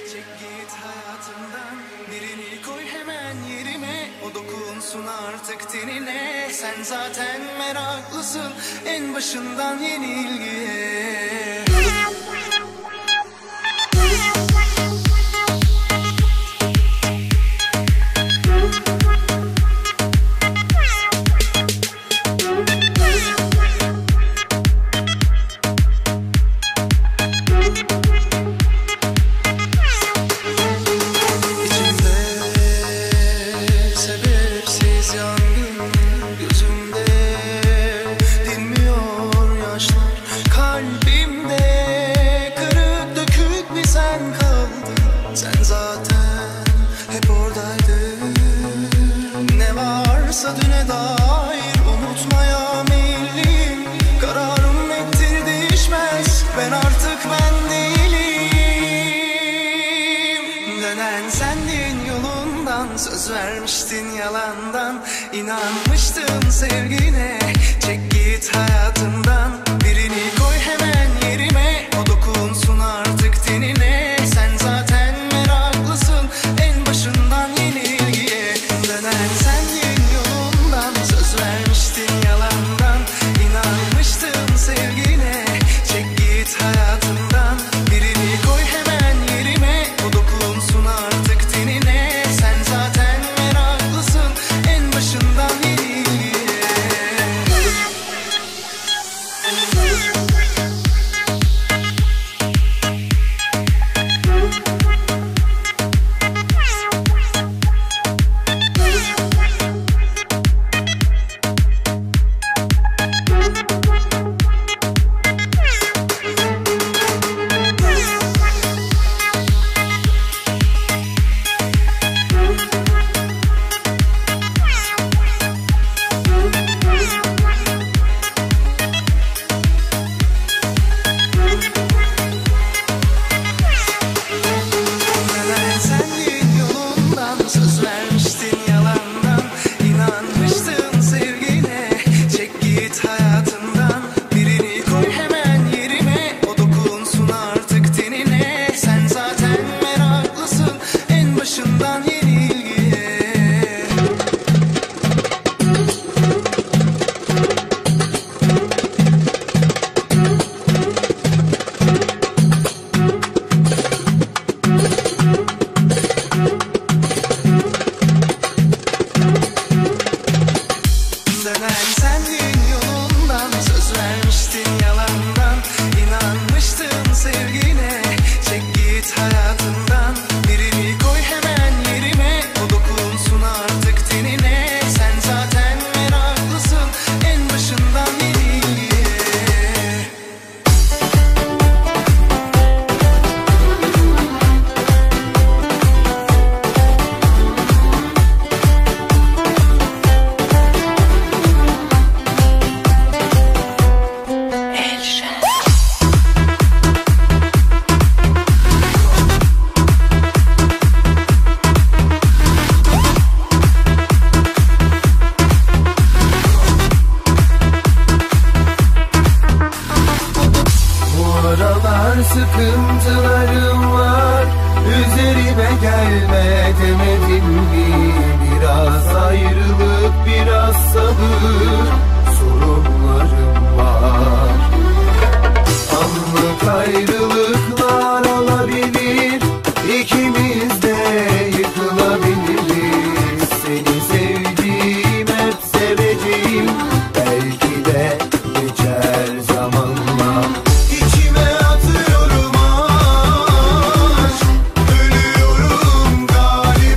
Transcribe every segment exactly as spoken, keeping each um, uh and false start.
Çek git hayatımdan, birini koy hemen yerime. O dokunsun artık tenine. Sen zaten meraklısın en başından yenilgiye. Düne dair unutmaya meyilliyim. Kararım nettir değişmez. Ben artık ben değilim. Dönen sendin yolundan. Söz vermiştin yalandan. İnanmıştım sevgine. Çek git hayatımdan. Birini koy hemen yerime. O dokunsun artık tenine. Sen zaten meraklısın en başından yenilgiye. Dönen sendin söz vermiştin yalandan. İnanmıştım sevgine. Çek git hayatımdan. Birini koy hemen yerime. O dokunsun artık tenine. Sen zaten meraklısın en başından yenilgiye. Söz vermiştin yalandan. İnanmıştım sevgine. Çek git hayatımdan. Birini koy hemen yerime. O dokunsun artık tenine. Sen zaten meraklısın en başından yenilgiye. Dönen sendin yolundan. Söz vermiştin yalandan. İnanmıştım sevgine. Çek git hayatımdan. Birini koy hemen yerime. O dokunsun artık tenine. Sen zaten meraklısın en başından yenilgiye. Sıkıntılarım var, üzerime gelme demedim mi? Biraz ayrılık, biraz sabır, sorunlarım var. Anlık ayrılıklar olabilir, ikimiz de yıkılabiliriz. Seni sevdiğim, hep seveceğim, belki de geçer zamanla.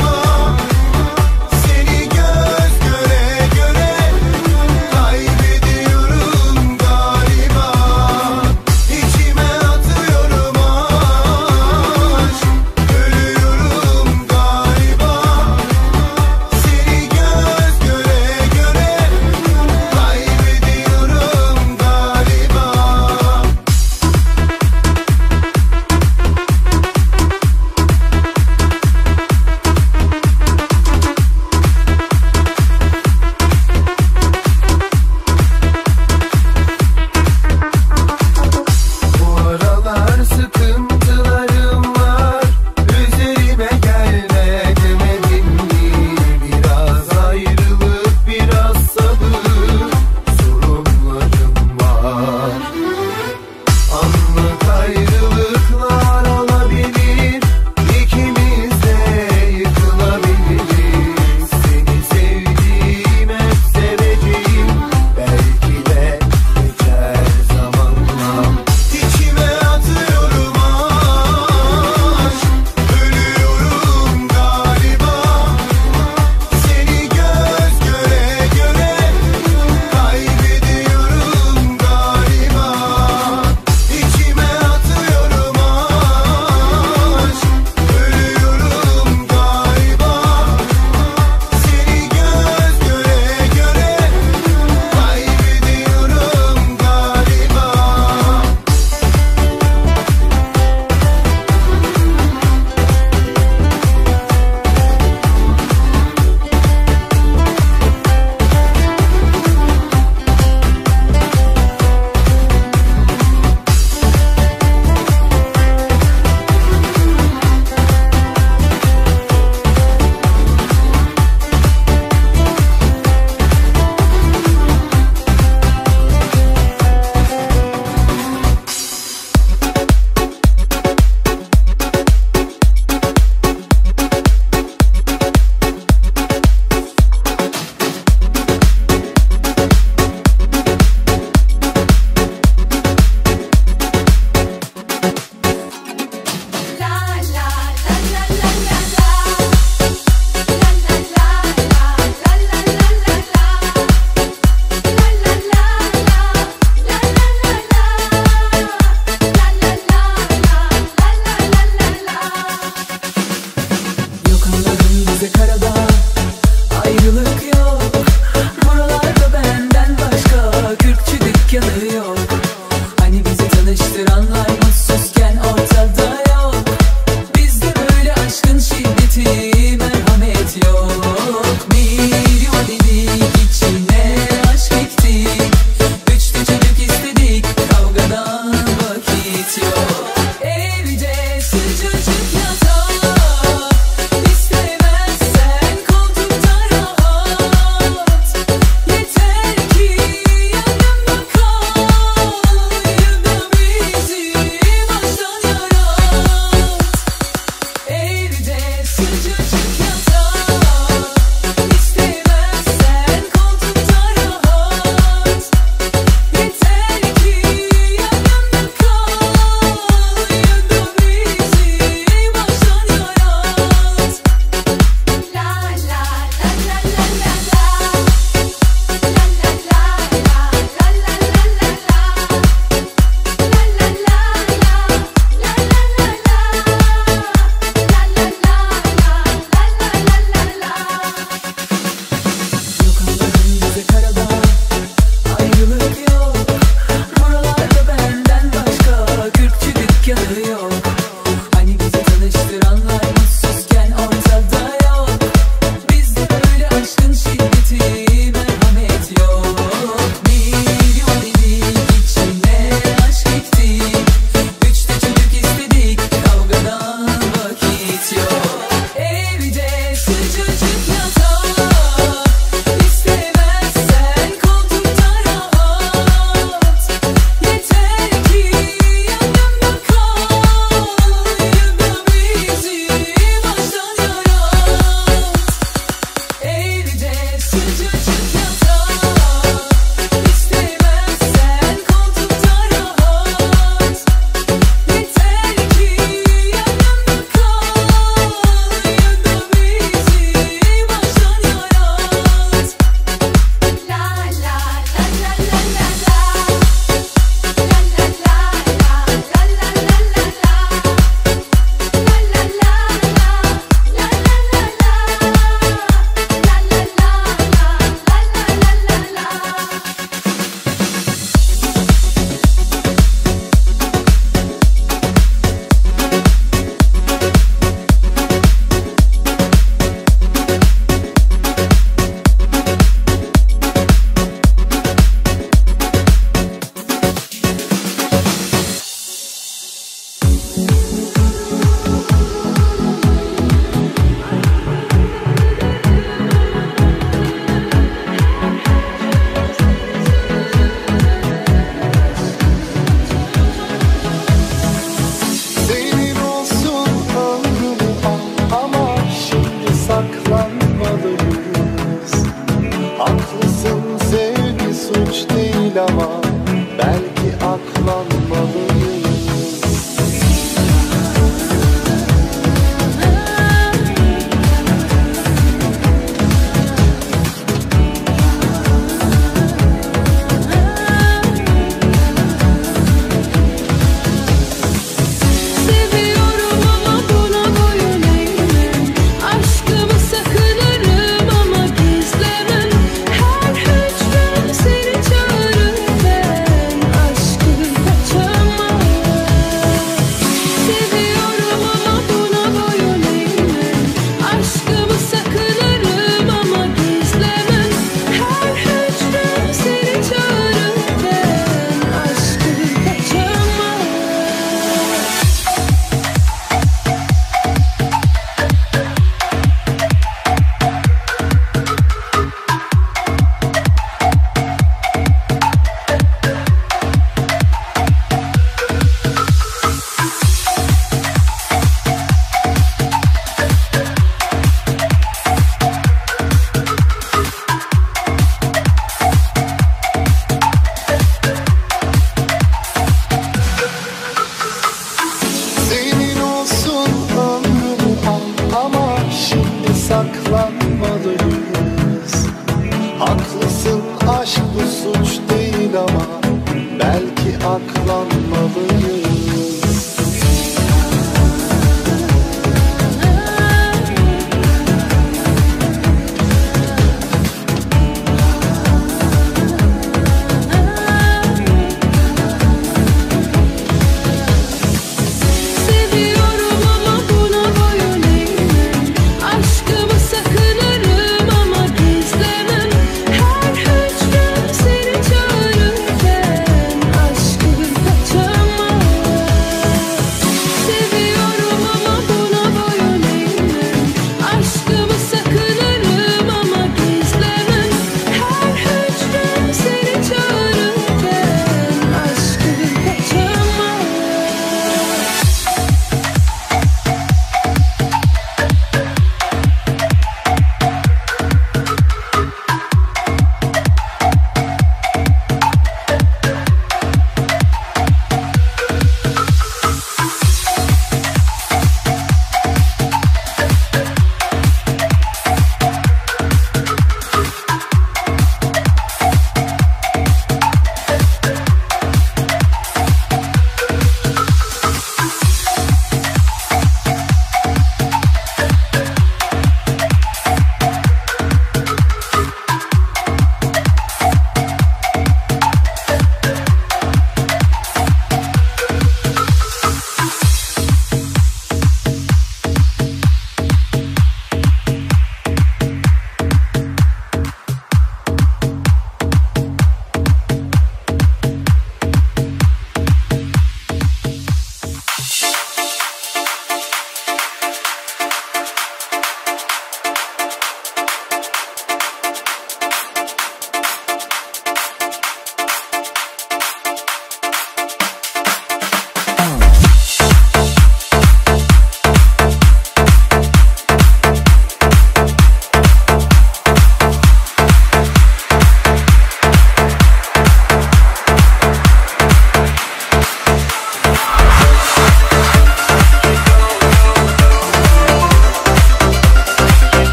Kaybedeceğim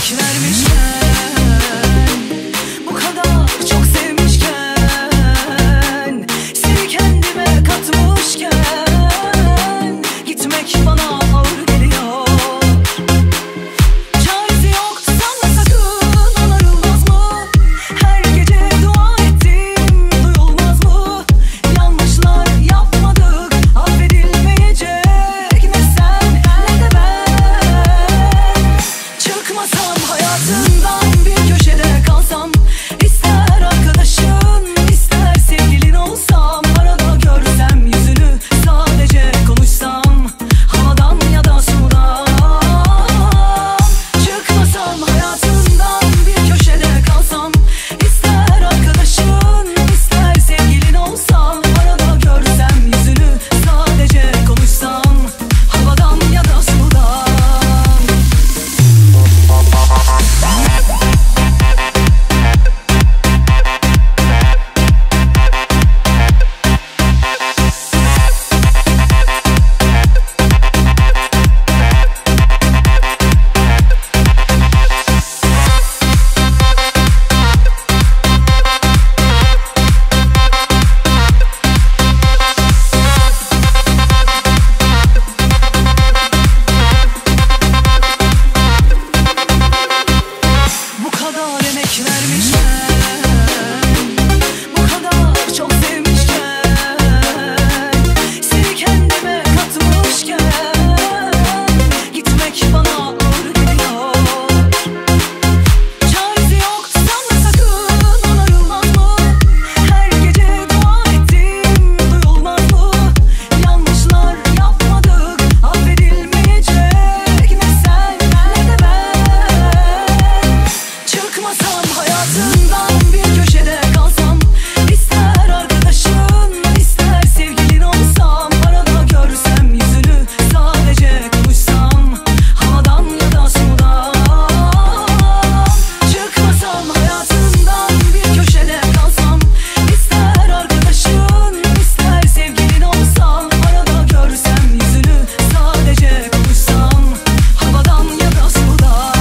emek vermişken, bu kadar çok sevmişken, seni kendime katmışken, gitmek bana ağır geliyor. Çaresi yok sanma sakın, onarılmaz mı? Her gece dua ettim, duyulmaz mı? Yanlışlar yapmadık, affedilmeyecek. Ne sen ne de ben. Çıkmasam hayatından, bir köşede kalsam, ister arkadaşın, ister sevgilin olsam, arada görsem yüzünü, sadece konuşsam, havadan ya da sudan. Çıkmasam hayatından, bir köşede kalsam, ister arkadaşın, ister sevgilin olsam, arada görsem yüzünü, sadece konuşsam, havadan ya da sudan. Bu kadar emek vermişken, bu kadar çok sevmişken, seni kendime katmışken, gitmek bana ağır geliyor. Çaresi yok sanma sakın, onarılmaz mı? Her gece dua ettim, duyulmaz mı? Yanlışlar yapmadık, affedilmeyecek. Ne sen ne de ben. Çıkmasam hayatından, bir köşede kalsam, ister arkadaşın, ister sevgilin olsam, arada görsem yüzünü, sadece konuşsam, havadan ya da sudan. Çıkmasam hayatından, bir köşede kalsam, ister arkadaşın, ister sevgilin olsam, arada görsem yüzünü, sadece konuşsam, havadan ya da sudan.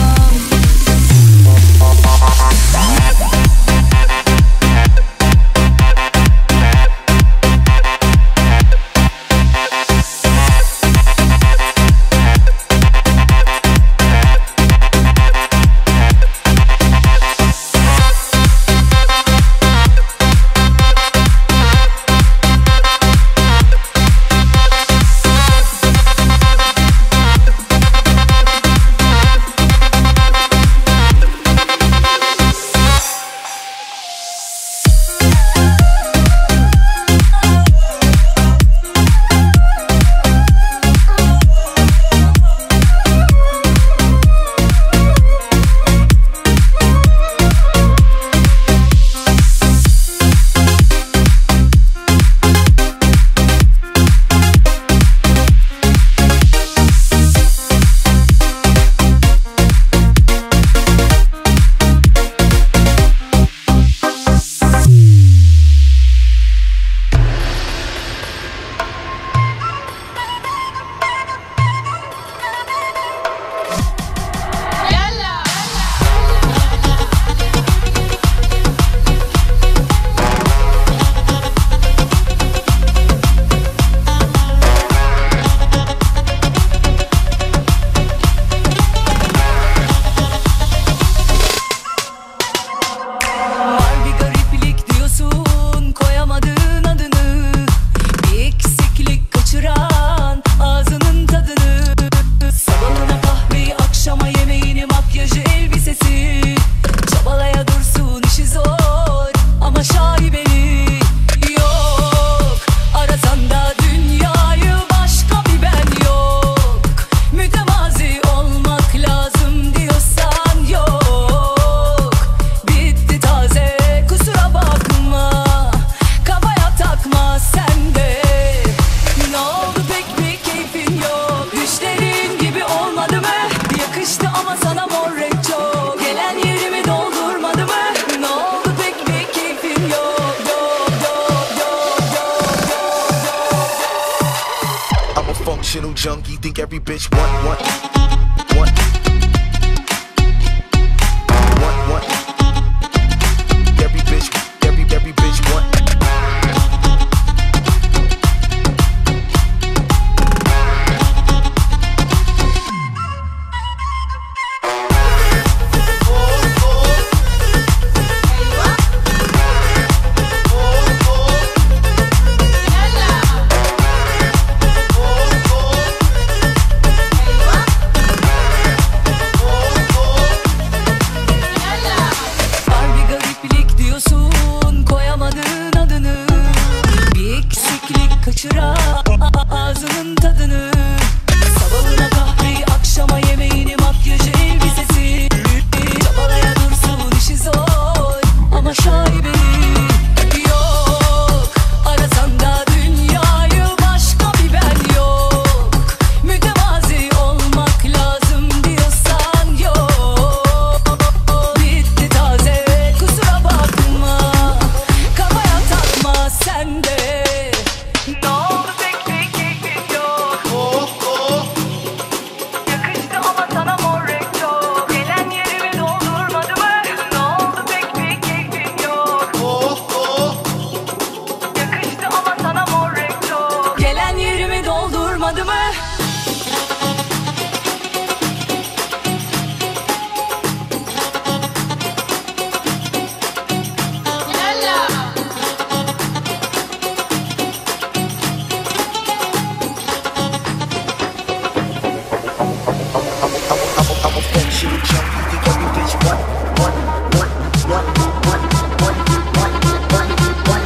Var bir gariplik diyorsun, koyamadığın adını, bir eksiklik kaçıran ağzının tadını. Sabahına kahveyi, akşama yemeğini, makyajı, elbisesi, çabalaya dursun işi zor ama şaibeli. Yok arasan da dünyayı, başka bir ben yok. Mütevazi olmak lazım diyorsan yok. Bitti taze, kusura bakma, kafaya takma sen de. Ne oldu pek bir keyfin yok, düşlerin gibi olmadı mı? Yakıştı ama sana mor renk çok, gelen yerimi doldurmadı mı? Ne oldu pek bir keyfin yok, yok, yok, yok, yok, yok, yok. I'm a functional junkie, think every bitch want, want, want. Can't you think every bitch want, want, want, want, want, want, want, want, want,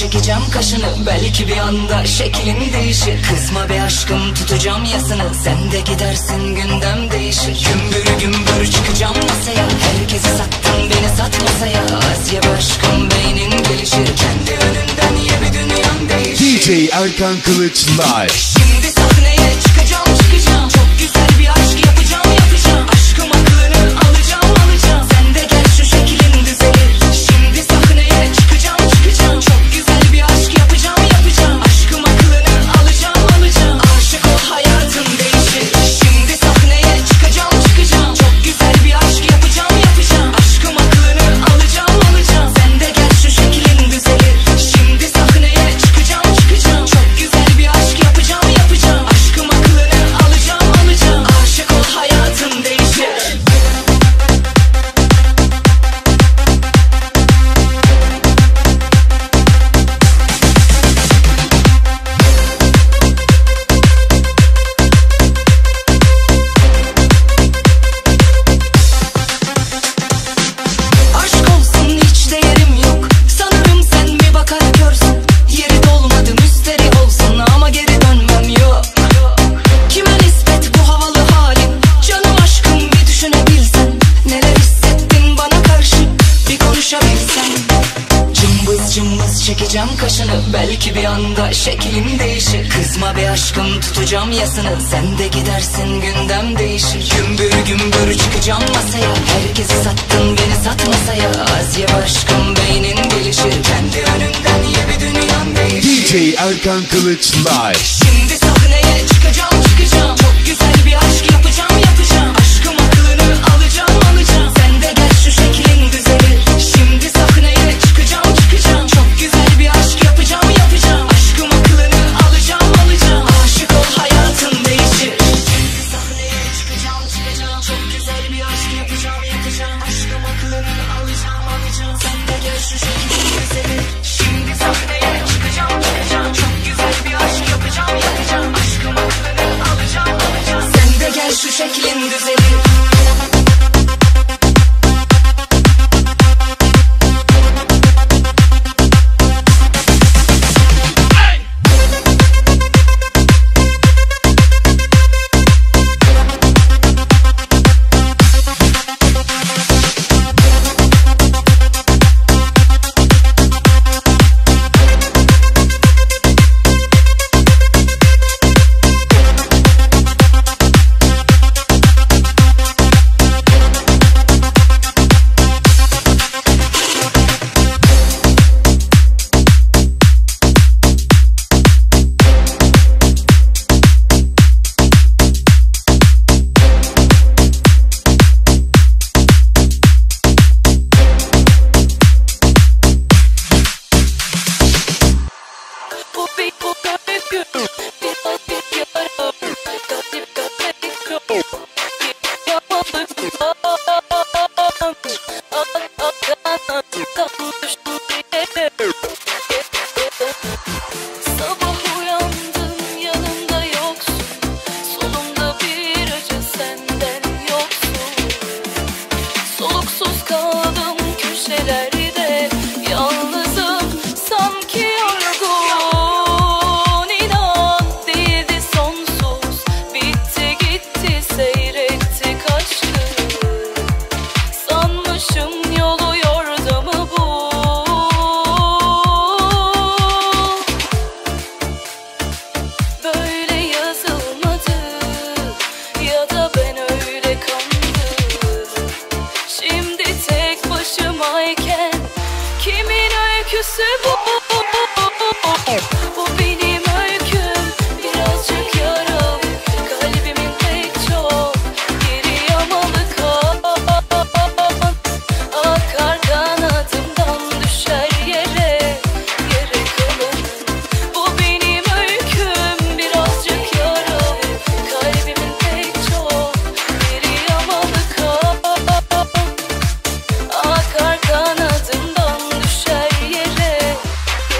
çekeceğim kaşını, belki bir anda şeklin değişir. Kızma be aşkım, tutacağım yasını, sen de gidersin gündem değişir. Gümbür gümbür çıkacağım masaya, herkesi sattın beni sat masaya. Az ye be aşkım, beynin gelişir, kendi önünden ye bir dünyan değişir. D J Erkan Kılıç Live. Şimdi sahneye çıkacağım çıkacağım, çok güzel bir aşk yapacağım yapacağım. Aşkım aklını alacağım alacağım, sen de gel şu şeklin düzelir. Şimdi sahneye çıkacağım çıkacağım, çok güzel bir aşk yapacağım yapacağım. Aşkım aklını alacağım alacağım, aşık ol hayatın değişir. Şimdi sahneye çıkacağım çıkacağım, çok güzel bir aşk yapacağım yapacağım. Aşkım aklını alacağım alacağım, sen de gel şu şeklin düzelir. Şimdi sahneye çıkacağım çıkacağım, çok güzel bir aşk yapacağım yapacağım. Aşkım aklını alacağım alacağım, aşık ol hayatın değişir. Aşk olsun hiç değerim yok, sanırım sen bir bakar görsün. Yeri dolmadı müsteri olsun ama geri dönmem yok. Kime nispet bu havalı halin, canım aşkım bir düşünebilsen. Neler hissettin bana karşı, bir konuşabilsen. Cımbız cımbız çekeceğim kaşını, belki bir anda şeklin değişir. Kızma be aşkım, tutacağım yasını, sen de gidersin gündem değişir. Gümbür gümbür çıkacağım masaya, herkesi sattın beni sat masaya. Az ye be aşkım, beynin gelişir, kendi önünden ye bir dünyan değişir. D J Erkan Kılıç Live. Şimdi sahneye çıkacağım çıkacağım, çok güzel bir aşk yapacağım yapacağım. Aşkım aklını alacağım alacağım, sen de gel şu şeklin düzelir. Şimdi sahneye çıkacağım çıkacağım, çok güzel bir aşk yapacağım yapacağım. Aşkım aklını alacağım alacağım, aşık ol hayatın değişir. Şimdi sahneye çıkacağım çıkacağım, çok güzel bir aşk yapacağım yapacağım. Aşkım aklını alacağım alacağım, sen de gel şu şeklin düzelir. Şimdi sahneye çıkacağım çıkacağım, çok güzel bir aşk yapacağım yapacağım. Aşkım aklını alacağım alacağım, sen de gel şu şeklin düzelir. Sabah uyandım yanımda yoksun, solumda bir acı senden yoksun. Soluksuz kaldım köşelerde, yalnızım sanki yorgun. İnan değildi sonsuz, bitti gitti seyrettik aşkı. Sanmışım yolu yordamı bu. Böyle yazılmadı ya da ben öyle kandım. Şimdi tek başımayken kimin öyküsü bu? Bu benim öyküm, birazcık yaralı, kalbimin pek çok geri yamalı kan. Akar kanadımdan düşer yere, yere kalanım. Bu benim öyküm, birazcık yaralı, kalbimin pek çok geri yamalı kan. Akar kanadımdan düşer yere,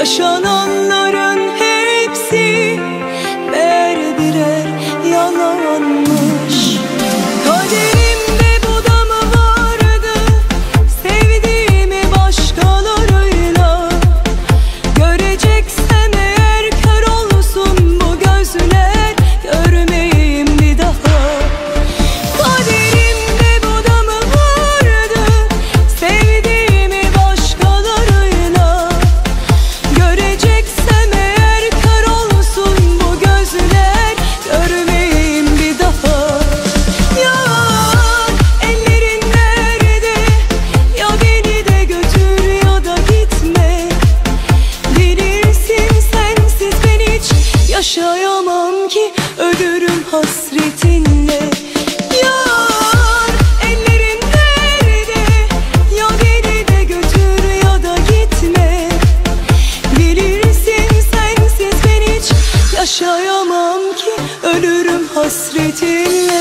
Yaşananların hepsi birer birer yalanmış. Kaderimde bu da mı vardı, sevdiğimi başkalarıyla? Göreceksem eğer kör olsun bu gözler, görmeyeyim bir daha. Kaderimde bu da mı vardı, sevdiğimi başkalarıyla? Göreceksem eğer kör olsun bu gözler, görmeyeyim bir daha. Yar ellerin nerede, ya beni de götür ya da gitme. Bilirsin sensiz ben hiç yaşayamam ki, ölürüm hasretinle. Yar ellerin nerede, ya beni de götür ya da gitme. Bilirsin sensiz ben hiç yaşayamam ki, ölürüm hasretinle.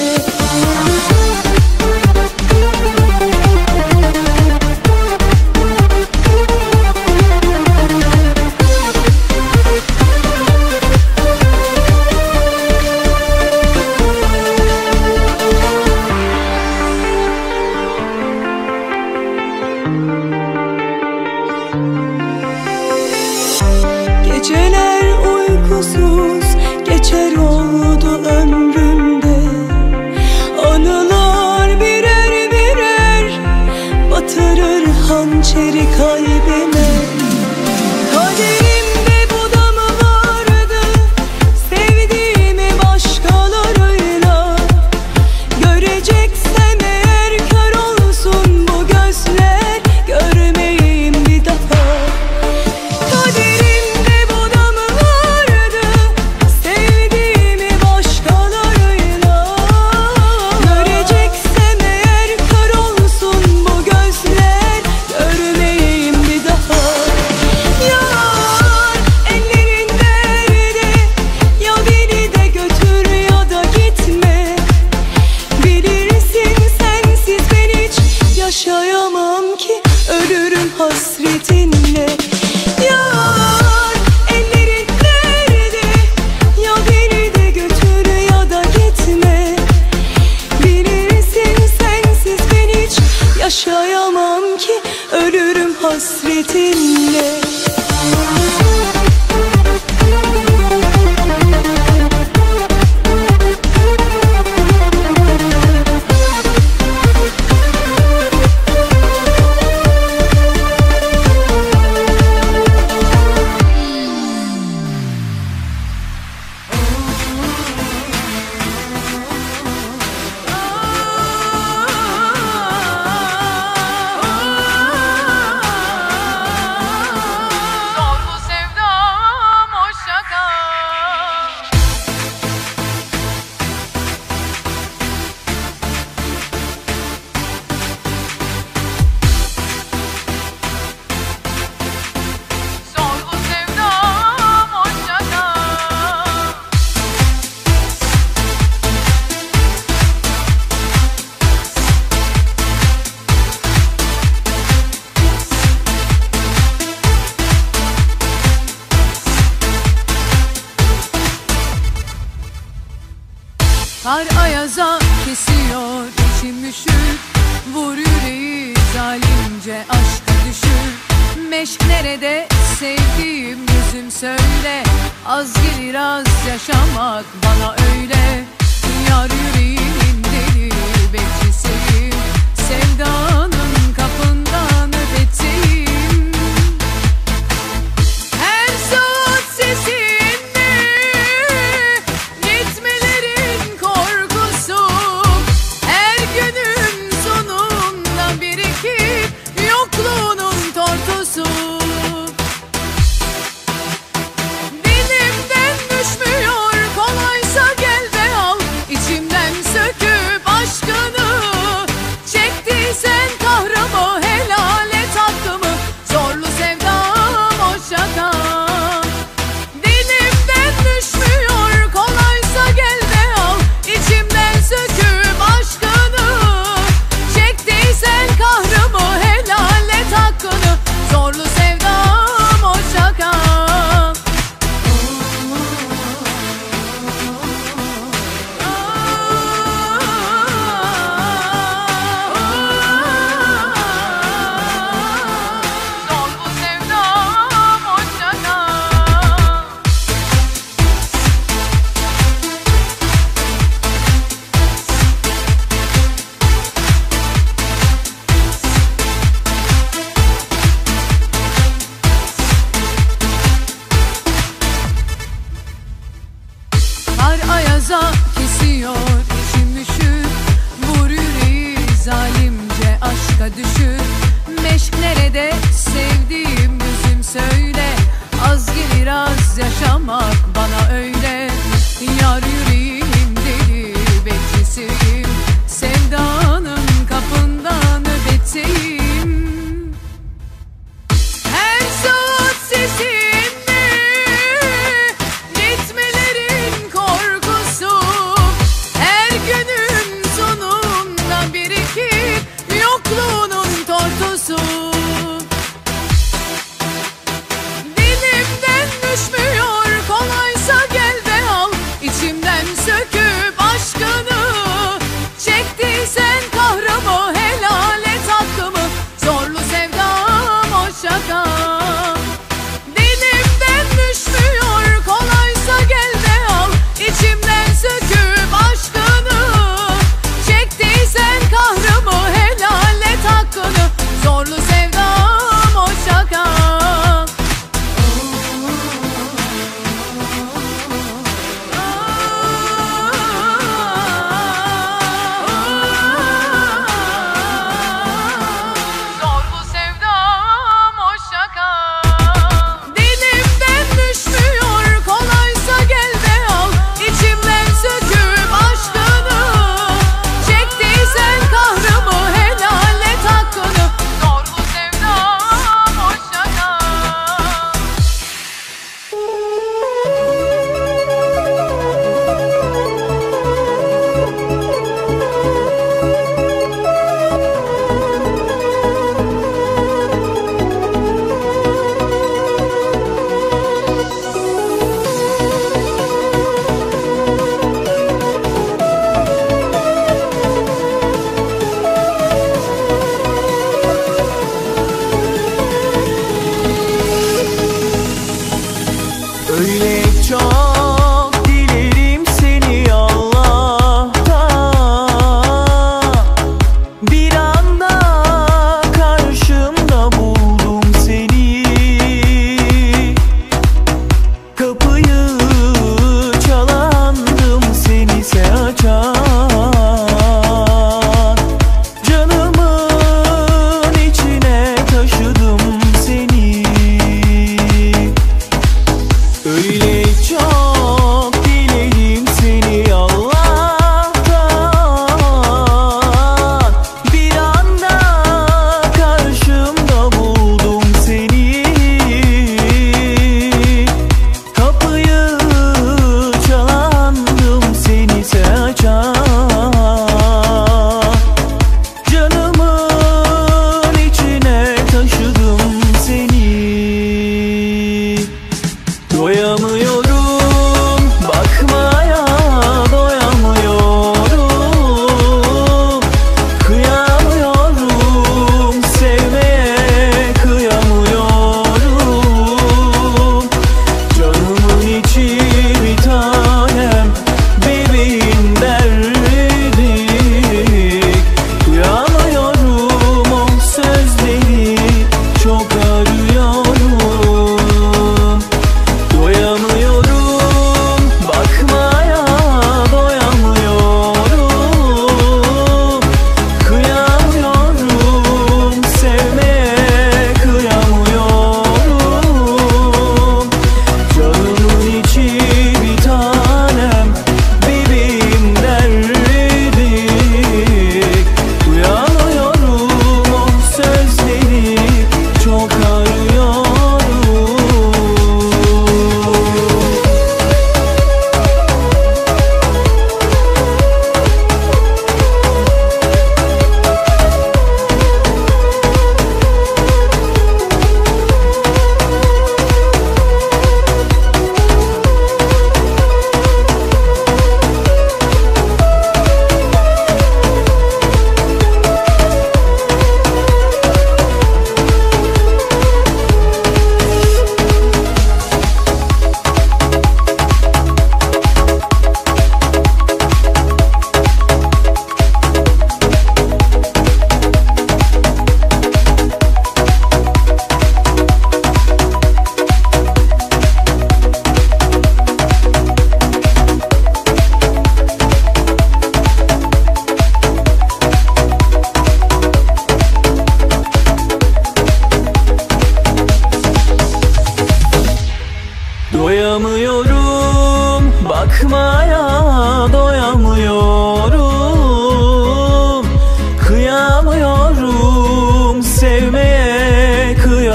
Geceler uykusuz geçer oldu ömrümde. Anılar birer birer batırır hançeri kalbime. Kaderimde bu da mı vardı, sevdiğimi başkalarıyla? Göreceksem eğer kör olsun bu gözler, görmeyeyim bir daha. Kaderimde bu da mı vardı, sevdiğimi başkalarıyla? Göreceksem eğer kör olsun bu gözler, görmeyeyim bir daha. Yar ellerin nerede, ya beni de götür ya da gitme. Bilirsin sensiz ben hiç yaşayamam ki, ölürüm hasretinle. Yar ellerin nerede, ya beni de götür ya da gitme. Bilirsin sensiz ben hiç yaşayamam ki, ölürüm hasretinle. Zor bu sevdam, hoşça kal. Zor bu sevdam, hoşça kal. Kar ayaza kesiyor, içim üşür. Vur yüreği zalimce aşka düşür. Meşk nerede sevdiğim, gözüm söyle. Az gelir az yaşamak bana öyle. Yar yüreğimin deli bekçisiyim. Sevdanın kapından öpeteyim. Her saat sesinde gitmelerin korkusu. Her günün sonunda birikip yokluğunun tortusu. Dilimden düşmüyor, kolaysa gel ve al. İçimden sök zalimce aşka düşür. Meşk nerede sevdiğim gözüm söyle. Az gelir az yaşamak bana öyle. Yar yüreğim deli bekçisiyim. Sevdanın kapında nöbetteyim. Her saat sesinde gitmelerin korkusu. Her günün sonunda birikir yokluğunun tortusu. Dilimden düşmüyor, kolaysa gel de al. İçimden söyle Yaşamaya doyamıyorum, kıyamıyorum, sevmeye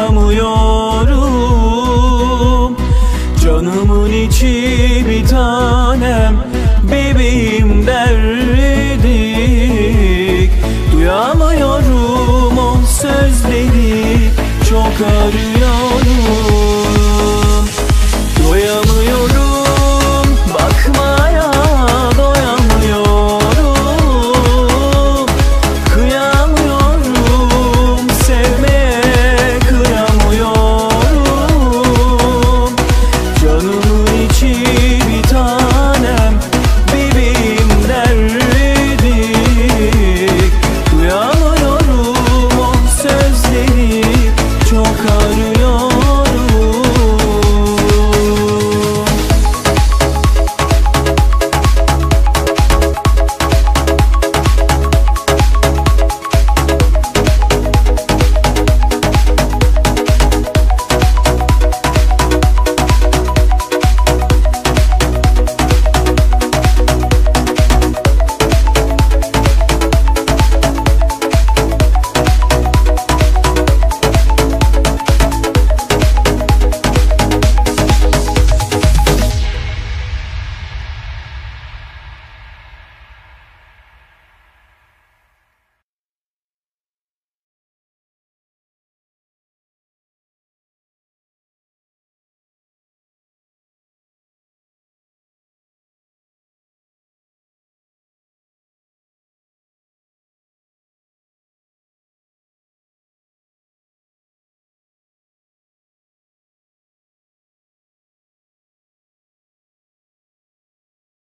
kıyamıyorum. Canımın içi bir tanem, bebeğim derdik. Duyamıyorum o sözleri, çok arıyorum.